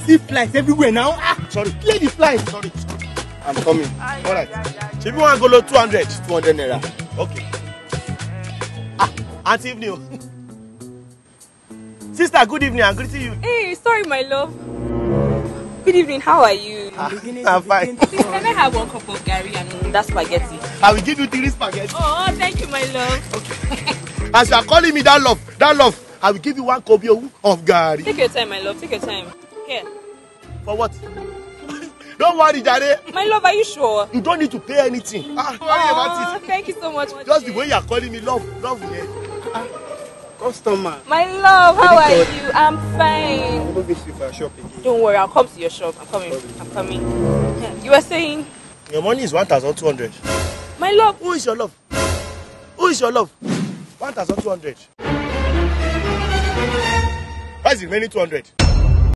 See flies everywhere now. Ah, sorry. Play the flies. Sorry. I'm coming. All right. If you want to go 200. 200 naira. Okay. Auntie evening. Sister, good evening. I'm greeting you. Hey, sorry, my love. Good evening. How are you? I'm fine. Please, can I have 1 cup of Gary and that spaghetti? I will give you 3 spaghetti. Oh, thank you, my love. Okay. As you are calling me that love, I will give you 1 kobe of Gary. Take your time, my love. Take your time. Here. For what? Don't worry, Jare. My love, are you sure? You don't need to pay anything. Don't worry about it. Thank you so much. Just the way you are calling me love, yeah. Customer. My love, how are you? I'm fine. I'm going to visit for shop again. Don't worry, I'll come to your shop. I'm coming. You were saying? Your money is 1,200. My love. Who is your love? 1,200. Where's the remaining 200?